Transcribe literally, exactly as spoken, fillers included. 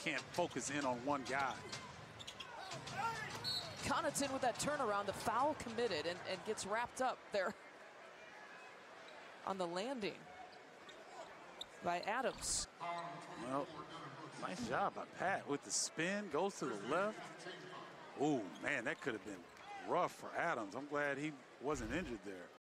can't focus in on one guy. Connaughton with that turnaround, the foul committed, and, and gets wrapped up there on the landing by Adams. Well, nice job by Pat with the spin, goes to the left. Oh, man, that could have been rough for Adams. I'm glad he wasn't injured there.